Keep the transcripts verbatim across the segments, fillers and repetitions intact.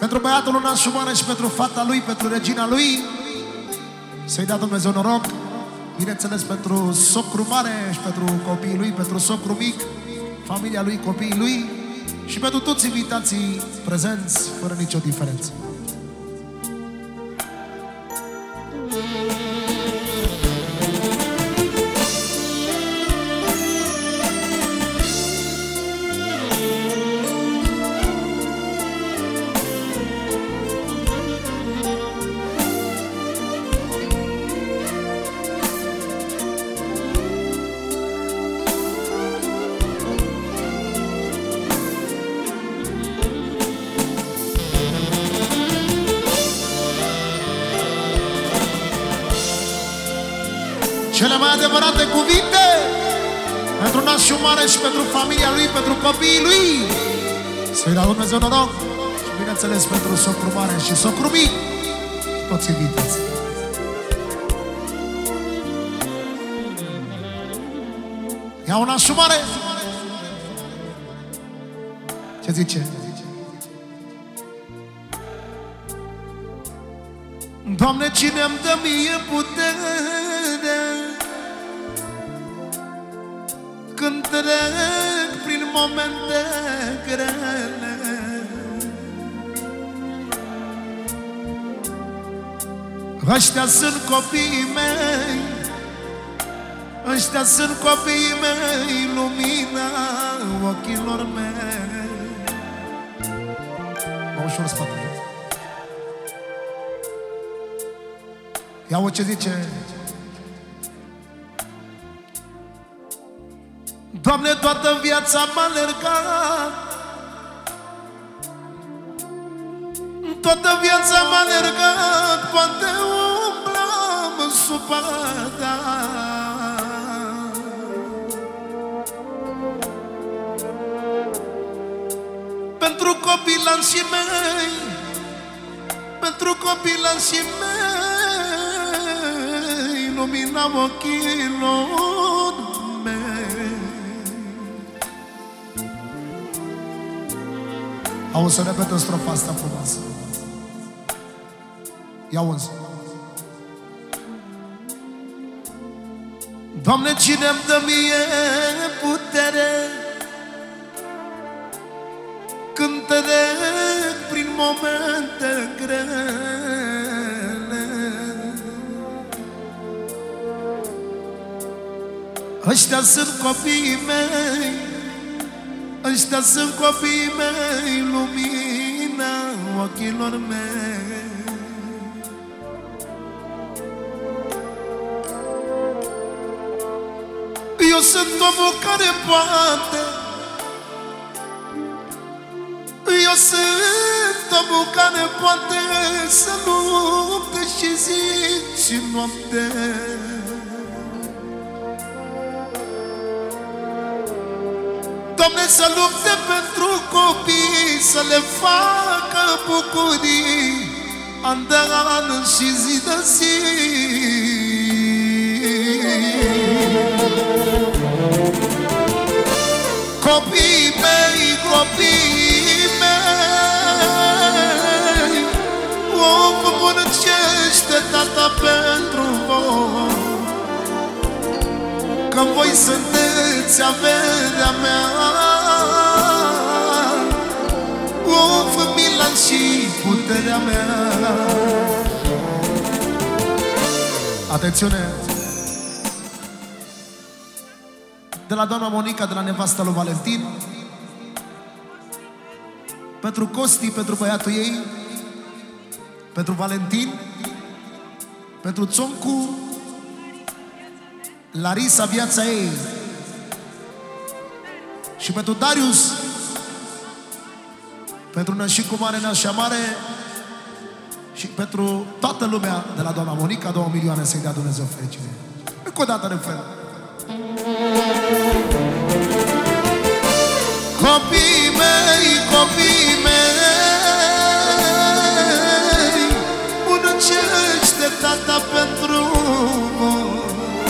Pentru băiatul Lunaș Șumane și pentru fata lui, pentru regina lui, să-i dea Dumnezeu noroc. Bineînțeles pentru socru mare și pentru copiii lui, pentru socru mic, familia lui, copiii lui și pentru toți invitații prezenți, fără nicio diferență. Cele mai adevărate cuvinte pentru nașul mare și pentru familia lui, pentru copiii lui. Să-i dea Dumnezeu noroc și bineînțeles pentru socru mare și socru mic, toți invitați. Ia un nașul mare. Ce zice? Doamne, cine-mi dă mie putere când trec prin momente grele, ăștia sunt copiii mei, ăștia sunt copiii mei, lumina ochilor mei. Mă ușor spatele. Ia-o ce zice. Doamne, toată viața m-a alergat, toată viața m-a alergat, poate umblam sub pada. Pentru copilașii mei, pentru copilașii mei, lumina ochilor mei. Auzi, să repetă strofa asta frumoasă. Ia auzi. Doamne, cine-mi dă mie putere când trec prin momente grele, ăștia sunt copiii mei, ăștia sunt copiii mei, lumina ochilor mei. Eu sunt omul care poate, eu sunt omul care poate să lupte și zi și noapte. Doamne, să lupte pentru copii, să le facă bucurii an de an și zi de zi. Copiii mei, copiii mei, o muncește tata pentru voi, că voi sunteți averea mea. Of, mila și puterea mea. Atențiune! De la doamna Monica, de la nevasta lui Valentin, pentru Costi, pentru băiatul ei, pentru Valentin, pentru Țoncu, Larisa, viața ei, și pentru Darius, pentru Nășicu Mare, Nășa Mare, și pentru toată lumea de la doamna Monica, două milioane să-i dea Dumnezeu fericire. Încă o dată refren. Copiii mei, copiii mei, muncește tata pentru voi,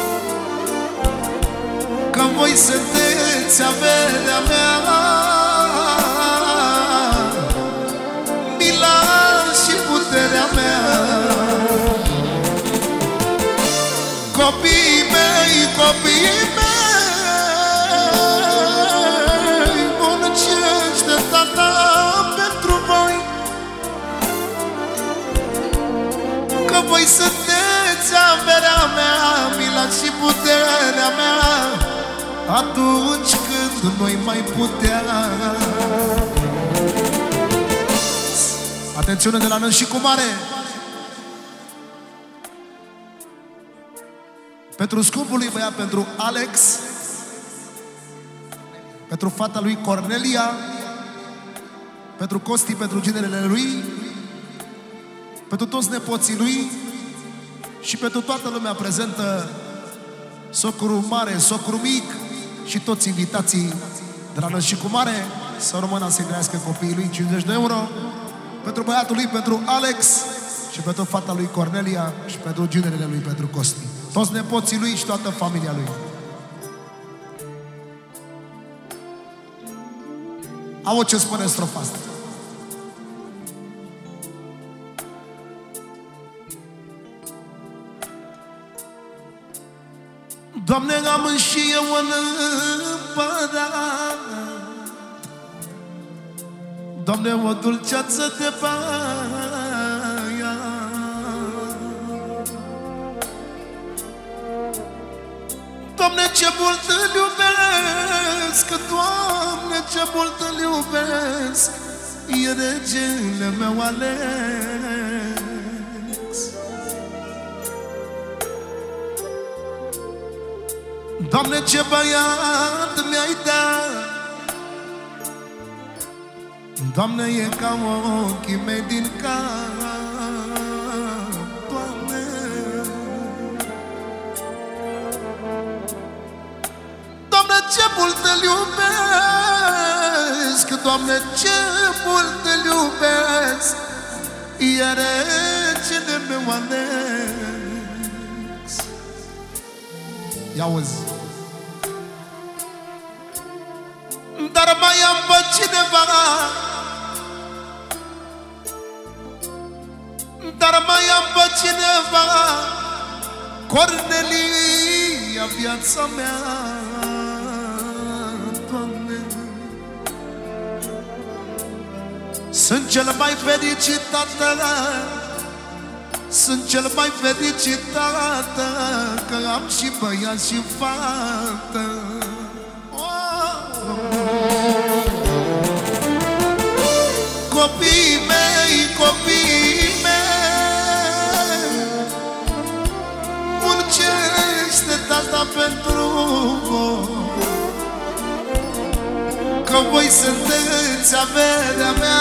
că voi sunteți averea mea. Mila copiii mei, muncește tata pentru voi, că voi sunteți averea mea, mila și puterea mea, atunci când noi mai putea. Atențiune de la Năși cu Mare. Pentru scumpul lui băiat, pentru Alex, pentru fata lui Cornelia, pentru Costi, pentru ginerele lui, pentru toți nepoții lui și pentru toată lumea prezentă, socru mare, socru mic și toți invitații de la Năși cu Mare, să rămână să-i trăiască copiii lui cincizeci de euro, pentru băiatul lui, pentru Alex și pentru fata lui Cornelia și pentru ginerele lui, pentru Costi. Toți nepoții lui și toată familia lui. Au ce spune strofa asta. Doamne, am și eu un împărat, Doamne, o dulceață de baia, Doamne, ce mult îl iubesc, Doamne, ce mult îl iubesc, e regele meu Alex. Doamne, ce băiat mi-ai dat, Doamne, e ca ochii mei din cap, Doamne. Doamne, ce mult îl iubesc, Doamne, ce mult îl iubesc, e regele meu Alex. Ia-uzi. Dar mai am pe cineva, dar mai am pe cineva, Cornelia, viața mea, Doamne. Sunt cel mai fericit tată, sunt cel mai fericit tată, că am și băiat și fată. Copiii mei, copiii mei, muncește tata pentru voi, că voi sunteți averea mea,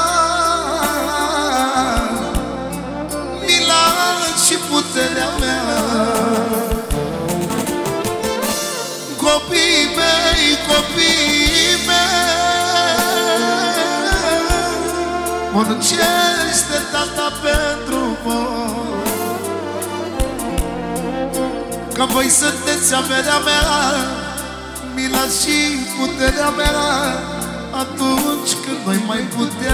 mila și puterea mea. Copiii mei, copiii mei, muncește tata pentru voi, că voi sunteți averea mea, mila și puterea mea, atunci când voi mai putea.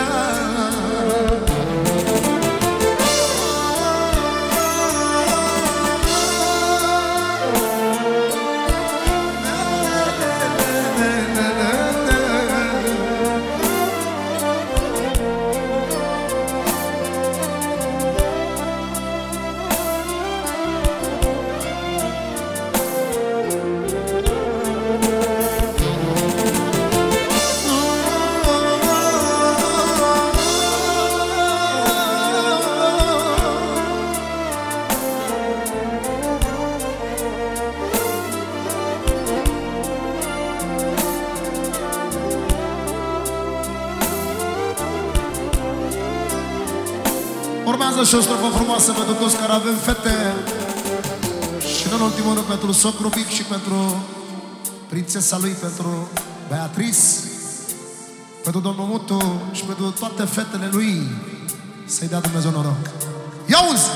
Urmează și o strofă frumoasă pentru toți care avem fete și, în ultimul rând, pentru socru mic și pentru prințesa lui, pentru Beatrice, pentru domnul Mutu și pentru toate fetele lui, să-i dea Dumnezeu noroc. Ia-uzi!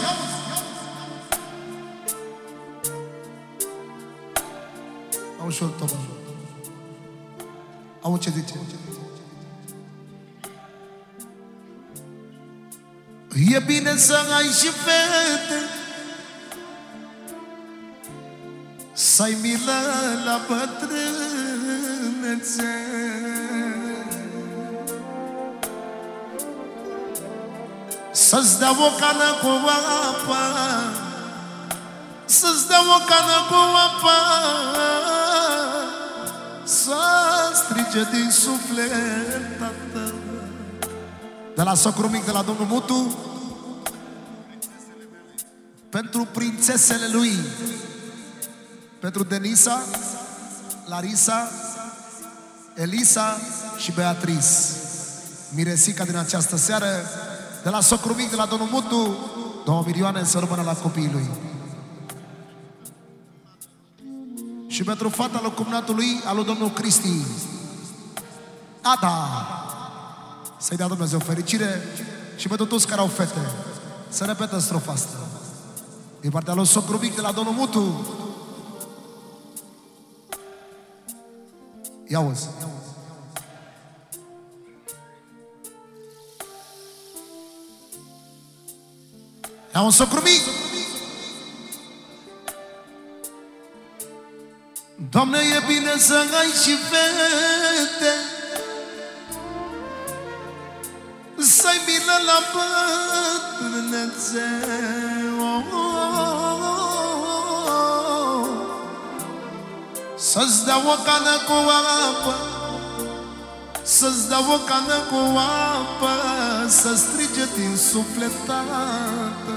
Au și-o topă. Au ce zice? E bine să ai și fete, să să-i milă la bătrânețe. Să-ți dea o cană cu apă, să-ți dea o cană cu apă, să strige din suflet, tată. De la socru mic, de la domnul Mutu, pentru prințesele lui, pentru Denisa, Larisa, Elisa și Beatrice, Miresica din această seară. De la socru mic, de la domnul Mutu, două milioane să rămână la copiii lui. Și pentru fata lui cumnatului, al lui domnul Cristi, Ada, să-i dea Dumnezeu fericire. Și pentru toți care au fete, să repetă strofa asta. Din partea lui socru mic, de la domnul Mutu. Ia uzi. Ia un socru mic. Doamne, e bine să ai și fete, să-i milă la bătrânețe. Oh, oh, oh. Să-ți dea o cană cu apă, să-ți dea o cană cu apă, să strige din suflet, tată.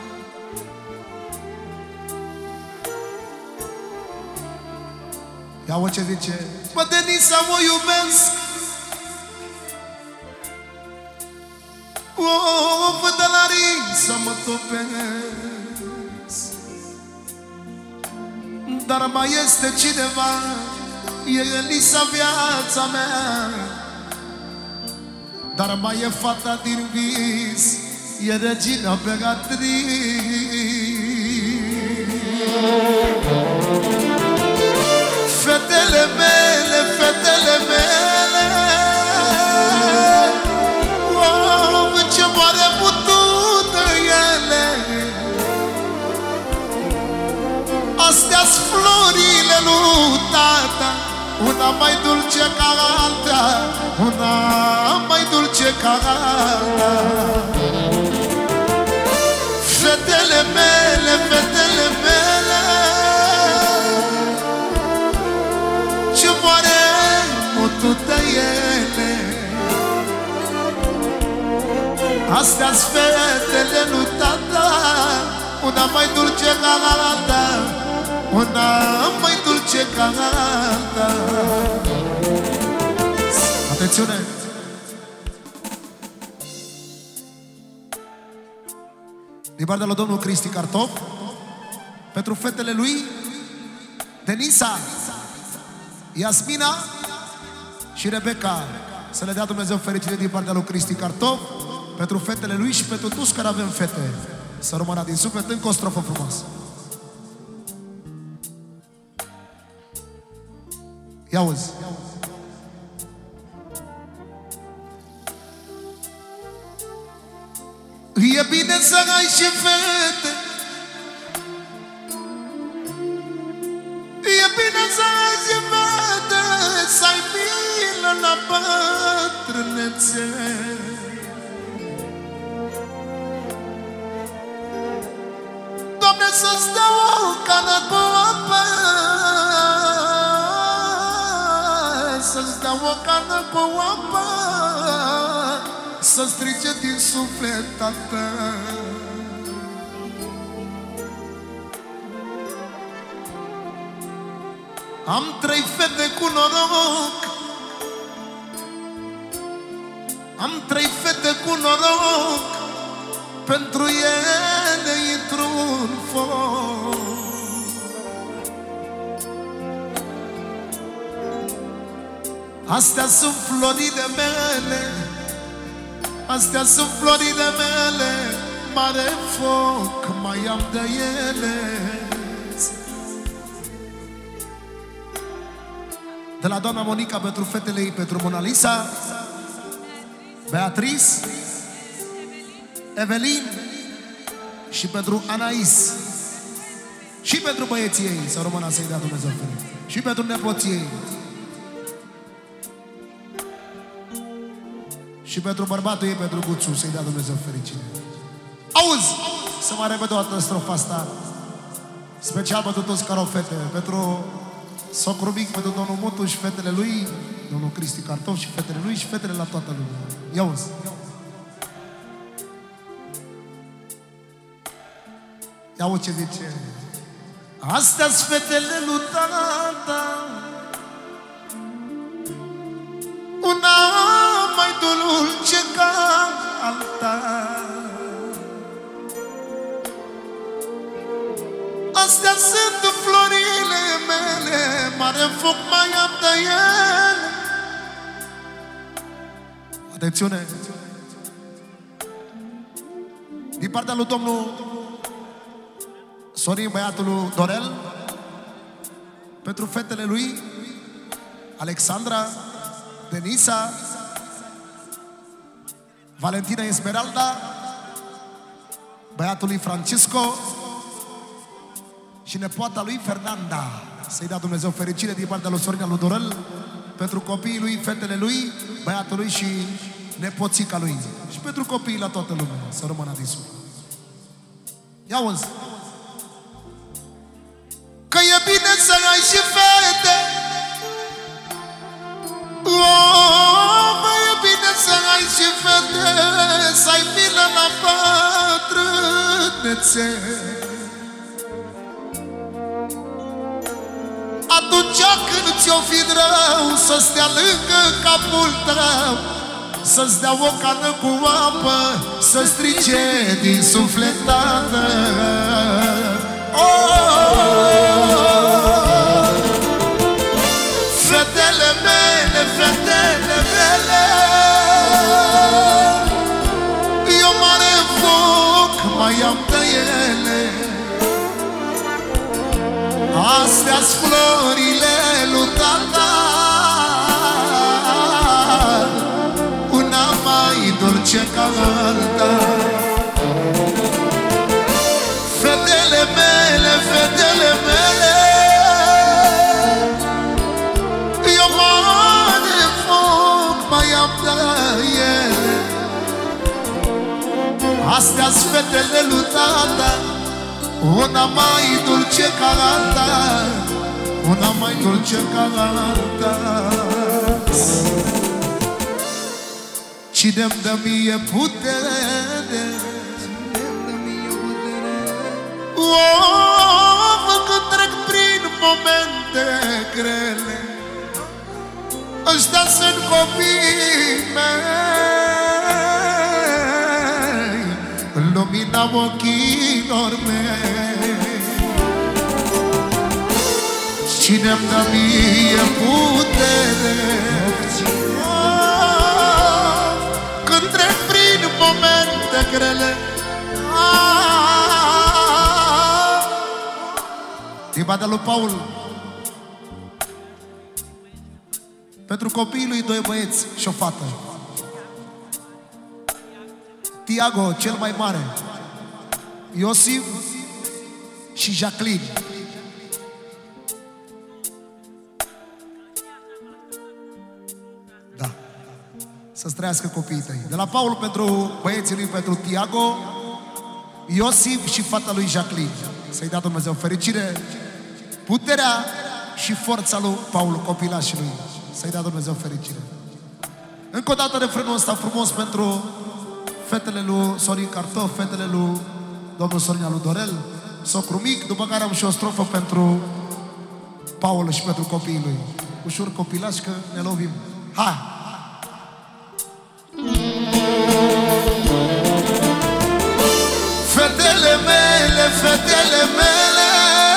Ia-o ce zice: bă, Denisa, o iubesc, o văd de la ring să mă topesc, dar mai este cineva, e Elisa, viața mea, dar mai e fata din vis, e regina Beatrice. Fetele mele, fetele mele, oh, ce moare putută ele. Astea-s florile lui tata, una mai dulce ca alta, una mai dulce ca alta. Fetele mele, fetele mele, ce moare putută ele. Astea-s fetele lui tata, una mai dulce ca alta, una mai dulce ca alta. Atențiune! Din partea lui domnul Cristi Cartof, pentru fetele lui Denisa, Iasmina și Rebecca, să le dea Dumnezeu fericire din partea lui Cristi Cartof, pentru fetele lui și pentru toți care avem fete. Să rămână din suflet încă o strofă frumoasă. Ia uzi. E bine să ai și fete, e bine să ai și fete, să-i milă la bătrânețe. Doamne, să-ți dea o cană cu apă, să-ți dea o cană cu apă, să strige din suflet, tată. Am trei fete cu noroc, am trei fete cu noroc, pentru ele intru în foc. Astea sunt florile mele, astea sunt florile mele, mare foc mai am de ele. De la doamna Monica pentru fetele ei, pentru Mona Lisa, Beatrice, Evelin și pentru Anais Și pentru băieții ei, să rămână să-i dea Dumnezeu fericire. Și pentru nepoții ei. Și pentru bărbatul ei, pentru Guțu, să-i dea Dumnezeu fericire. Auzi! Să mai repede o dată strofa asta. Special pentru toți care au fete. Pentru socru mic, pentru domnul Mutu și fetele lui, domnul Cristi Cartof și fetele lui și fetele la toată lumea. Ia auzi! Ia auzi ce zice. Astea-s fetele lui tata, una mai dulce ca alta. Astea sunt florile mele, mare foc mai am de ele. Atențiune! Din partea lui domnul Sorin, băiatul lui Dorel, pentru fetele lui Alexandra, Denisa, Valentina Esmeralda, băiatul lui Francisco și nepoata lui Fernanda. Să-i dea Dumnezeu fericire din partea lui Sorin, lui Dorel, pentru copiii lui, fetele lui, băiatul lui și nepoțica lui. Și pentru copiii la toată lumea, să rămână din suflet. Ia auzi! Că e bine să ai și fete, oh, că e bine să ai și fete, să ai milă la bătrânețe. Atunci când ți-o fi rău, să stea lângă capul tău, să-ți dea o cană cu apă, să strice din sufletată. Oh, fetele mele, fetele mele, eu mare foc mai am de ele. Astea-s florile lui tata, una mai dulce ca alta. Fetele mele, fetele mele, eu mare foc mai am de ele. Astea-s fetele lui tata, una mai dulce ca alta, una mai dulce ca alta. Cine-mi dă mie putere, oh, când trec prin momente grele, ăștia sunt copiii mei, lumina ochilor mei. Cine-mi dă mie putere, oh, când trec prin momente grele. Din partea lui Paul, pentru copiii lui, doi băieți și o fată. Tiago, cel mai mare, Iosif și Jacqueline. Da. Să-ți trăiască copiii tăi. De la Paul pentru băieții lui, pentru Tiago, Iosif și fata lui Jacqueline. Să-i dea Dumnezeu fericire, puterea și forța lui Paul, copilașii lui. Să-i dea Dumnezeu fericire. Încă o dată refrenul ăsta frumos pentru fetele lui Sorin Cartof, fetele lui domnul Sorin lui Dorel, socru mic, după care am și o strofă pentru Paul și pentru copiii lui. Ușor copilași, că ne lovim. Hai! Fetele mele, fetele mele,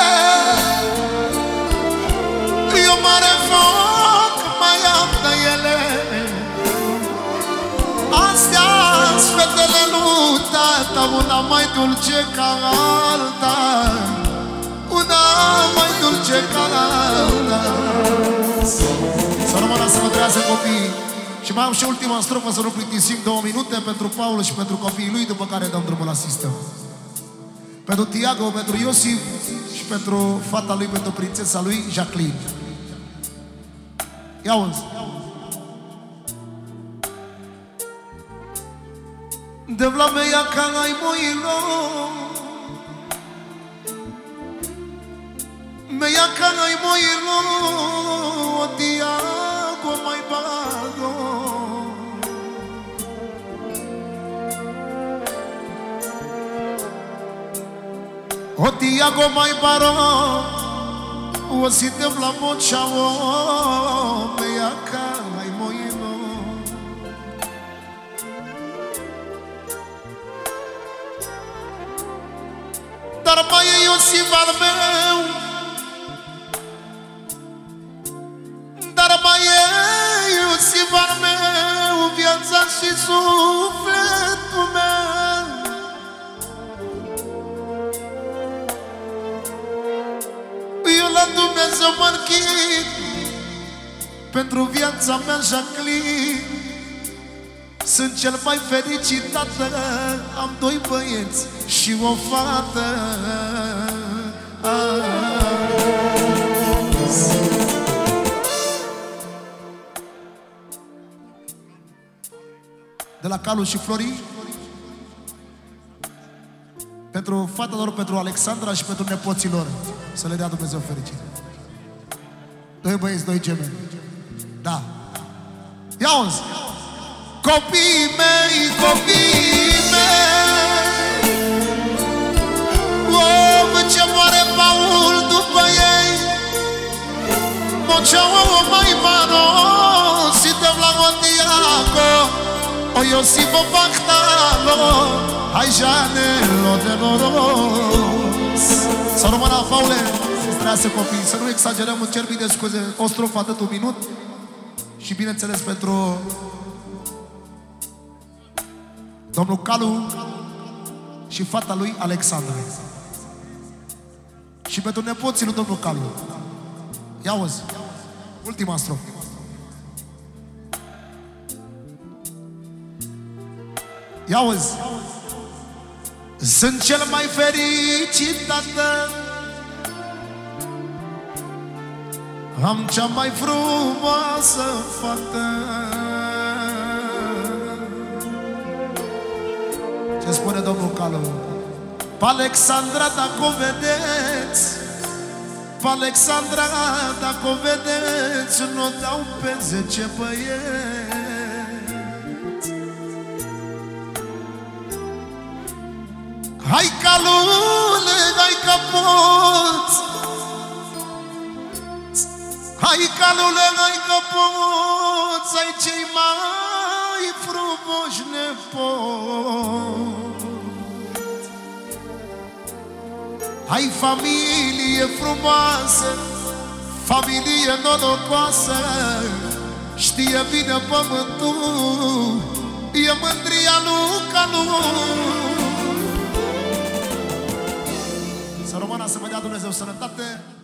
eu mare foc mai am de ele. Astea-s fetele lui tata, una mai dulce ca alta, una mai dulce ca alta. Să rămână să vă trăiască copiii. Și mai am și ultima strofă, să nu plictisim, două minute pentru Paul și pentru copiii lui, după care dăm drumul la sistem. Pentru Tiago, pentru Iosif și pentru fata lui, pentru prințesa lui, Jacqueline. Ia uzi. De vla mea ca ai moilo, mea ca ai moilo, o diago mai bago. O diago mai baro, o si te vla mocha o mea ca ai moilo. Dar mai e Iosif al meu, dar mai e Iosif al meu, viața și sufletul meu. Eu la Dumnezeu mă închin pentru viața mea, Jacqueline. Sunt cel mai fericit tată, am doi băieți și o fată. De la Calu și Flori, pentru fata lor, pentru Alexandra și pentru nepoților, să le dea Dumnezeu fericire. Doi băieți, doi gemeni. Da. Ia uzi! Copiii mei, copiii mei, om ce moare Paul după ei, moceau o mai maro, si te vla Diago, o Iosif o Bactalo, hai Janelo de noros. Să rămână, Paule, să-ți trăiască copii, să nu exagerăm, îmi cer mii de scuze, o strofă atât un minut și bineînțeles pentru domnul Calu și fata lui Alexandra. Și pentru nepoții lui domnul Calu. Ia uzi, ultima strofă. Ia uzi. Sunt cel mai fericit tată, am cea mai frumoasă fată. Ce spune domnul Calu? Pe Alexandra, dacă o vedeți, pe Alexandra, dacă o vedeți, nu o dau pe zece băieți. Hai Calule, hai că poți, hai Calule, hai că poți, ai cei mai frumoși nepoți. Ai familie frumoasă, familie norocoasă, știe bine pământul, e mândria lui Calu. Să rămână, să vă dea Dumnezeu sănătate.